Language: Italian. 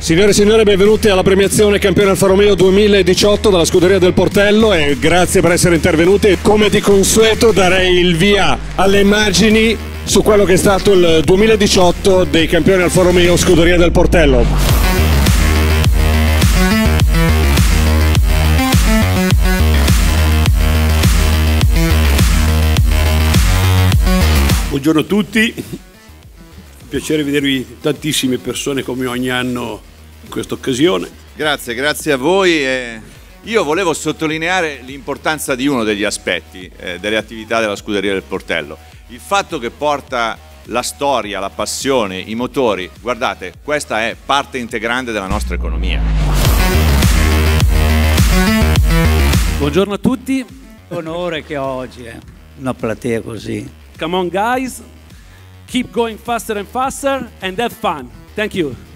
Signore e signori, benvenuti alla premiazione Campioni Alfa Romeo 2018 dalla Scuderia del Portello e grazie per essere intervenuti. Come di consueto darei il via alle immagini su quello che è stato il 2018 dei Campioni Alfa Romeo Scuderia del Portello. Buongiorno a tutti, piacere vedervi tantissime persone come ogni anno in questa occasione. Grazie a voi. Io volevo sottolineare l'importanza di uno degli aspetti delle attività della Scuderia del Portello. Il fatto che porta la storia, la passione, i motori. Guardate, questa è parte integrante della nostra economia. Buongiorno a tutti. Onore che ho oggi, una platea così. Come on guys, keep going faster and faster and have fun. Thank you.